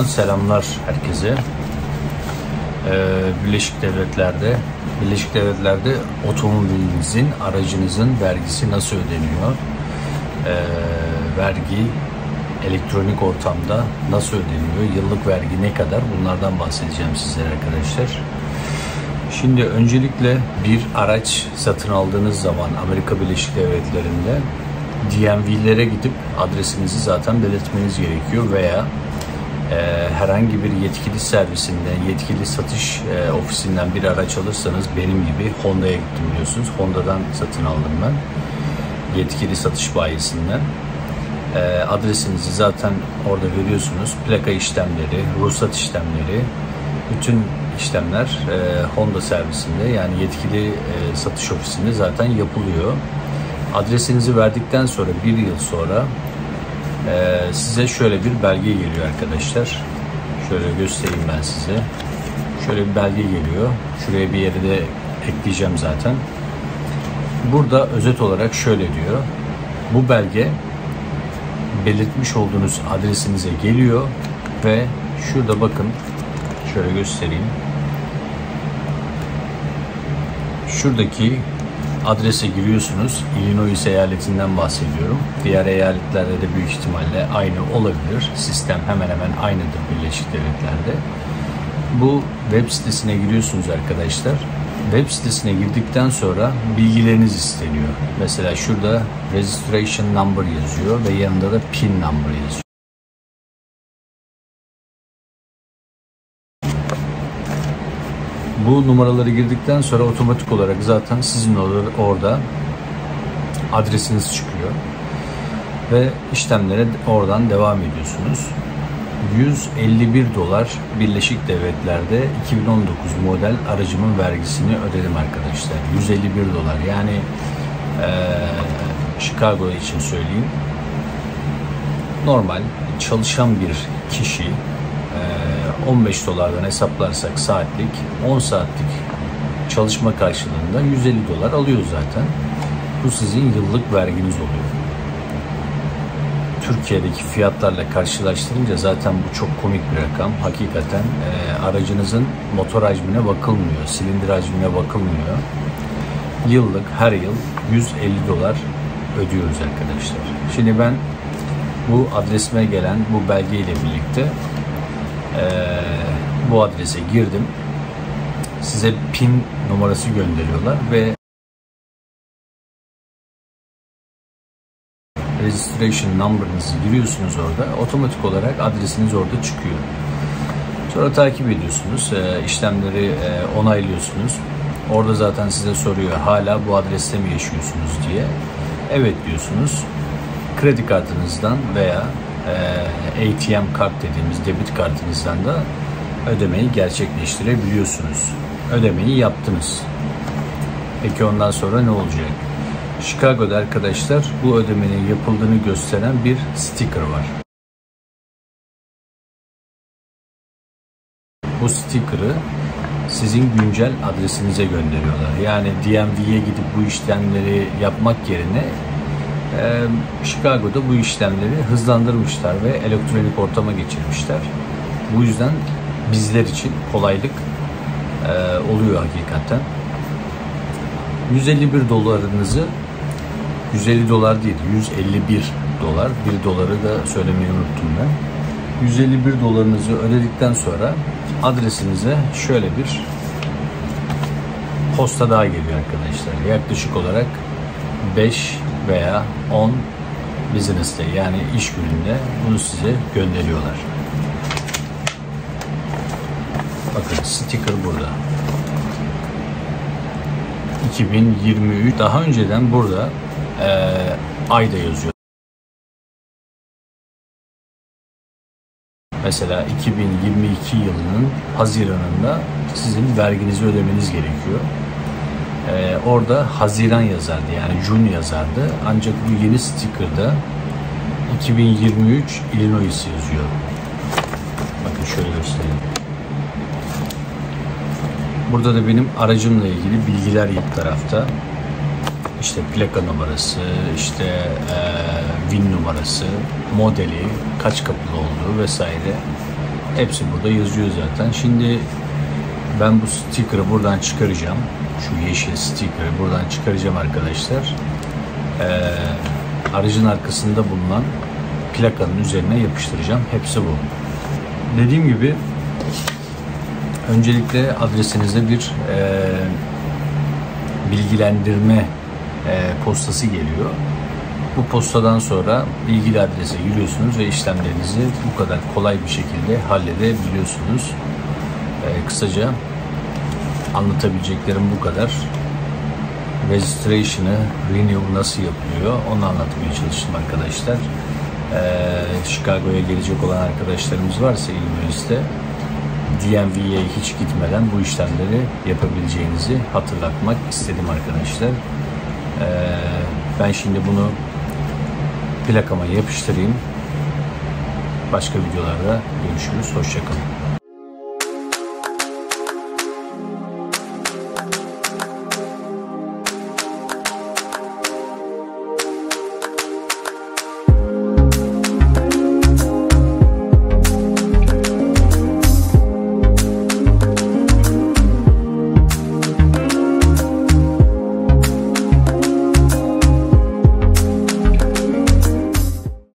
Buradan selamlar herkese. Birleşik Devletler'de otomobilinizin, aracınızın vergisi nasıl ödeniyor? Vergi elektronik ortamda nasıl ödeniyor? Yıllık vergi ne kadar? Bunlardan bahsedeceğim sizlere arkadaşlar. Şimdi öncelikle bir araç satın aldığınız zaman Amerika Birleşik Devletleri'nde DMV'lere gidip adresinizi zaten belirtmeniz gerekiyor veya herhangi bir yetkili servisinden, yetkili satış ofisinden bir araç alırsanız, benim gibi Honda'ya gittim biliyorsunuz. Honda'dan satın aldım ben. Yetkili satış bayisinden. Adresinizi zaten orada veriyorsunuz. Plaka işlemleri, ruhsat işlemleri, bütün işlemler Honda servisinde, yani yetkili satış ofisinde zaten yapılıyor. Adresinizi verdikten sonra bir yıl sonra size şöyle bir belge geliyor arkadaşlar. Şöyle göstereyim ben size. Şöyle bir belge geliyor. Şuraya bir yere de ekleyeceğim zaten. Burada özet olarak şöyle diyor. Bu belge belirtmiş olduğunuz adresinize geliyor ve şurada bakın, şöyle göstereyim. Şuradaki adrese giriyorsunuz. Illinois eyaletinden bahsediyorum. Diğer eyaletlerde de büyük ihtimalle aynı olabilir. Sistem hemen hemen aynıdır Birleşik Devletler'de. Bu web sitesine giriyorsunuz arkadaşlar. Web sitesine girdikten sonra bilgileriniz isteniyor. Mesela şurada registration number yazıyor ve yanında da PIN number yazıyor. Bu numaraları girdikten sonra otomatik olarak zaten sizin orada adresiniz çıkıyor ve işlemlere oradan devam ediyorsunuz. $151 Birleşik Devletler'de 2019 model aracımın vergisini ödedim arkadaşlar. $151, yani Chicago için söyleyeyim. Normal çalışan bir kişi $15'dan hesaplarsak saatlik, 10 saatlik çalışma karşılığında $150 alıyor zaten. Bu sizin yıllık verginiz oluyor. Türkiye'deki fiyatlarla karşılaştırınca zaten bu çok komik bir rakam. Hakikaten aracınızın motor hacmine bakılmıyor, silindir hacmine bakılmıyor. Yıllık, her yıl $150 ödüyoruz arkadaşlar. Şimdi ben bu adresime gelen bu belgeyle birlikte bu adrese girdim. Size PIN numarası gönderiyorlar ve registration number'ınızı giriyorsunuz orada. Otomatik olarak adresiniz orada çıkıyor. Sonra takip ediyorsunuz. İşlemleri onaylıyorsunuz. Orada zaten size soruyor, hala bu adreste mi yaşıyorsunuz diye. Evet diyorsunuz. Kredi kartınızdan veya ATM kart dediğimiz debit kartınızdan da ödemeyi gerçekleştirebiliyorsunuz. Ödemeyi yaptınız. Peki ondan sonra ne olacak? Chicago'da arkadaşlar bu ödemenin yapıldığını gösteren bir sticker var. Bu sticker'ı sizin güncel adresinize gönderiyorlar. Yani DMV'ye gidip bu işlemleri yapmak yerine Chicago'da bu işlemleri hızlandırmışlar ve elektronik ortama geçirmişler. Bu yüzden bizler için kolaylık oluyor hakikaten. $151'ınızı, $150 değil, $151, $1 da söylemeyi unuttum ben. $151'ınızı ödedikten sonra adresinize şöyle bir posta daha geliyor arkadaşlar. Yaklaşık olarak 5 veya 10 business day, yani iş gününde bunu size gönderiyorlar. Bakın sticker burada. 2023, daha önceden burada ayda yazıyor. Mesela 2022 yılının Haziran'ında sizin verginizi ödemeniz gerekiyor. Orada Haziran yazardı, yani June yazardı. Ancak bu yeni sticker'da 2023 Illinois yazıyor. Bakın şöyle göstereyim. Burada da benim aracımla ilgili bilgiler ilk tarafta. İşte plaka numarası, işte VIN numarası, modeli, kaç kapılı olduğu vesaire. Hepsi burada yazıyor zaten. Şimdi ben bu sticker'ı buradan çıkaracağım. Şu yeşil sticker'ı buradan çıkaracağım arkadaşlar. Aracın arkasında bulunan plakanın üzerine yapıştıracağım. Hepsi bu. Dediğim gibi öncelikle adresinize bir bilgilendirme postası geliyor. Bu postadan sonra ilgili adrese giriyorsunuz ve işlemlerinizi bu kadar kolay bir şekilde halledebiliyorsunuz. Kısaca anlatabileceklerim bu kadar. Registration'ı, renew nasıl yapılıyor onu anlatmaya çalıştım arkadaşlar. Chicago'ya gelecek olan arkadaşlarımız varsa Illinois'te DMV'ye hiç gitmeden bu işlemleri yapabileceğinizi hatırlatmak istedim arkadaşlar. Ben şimdi bunu plakama yapıştırayım. Başka videolarda görüşürüz. Hoşça kalın.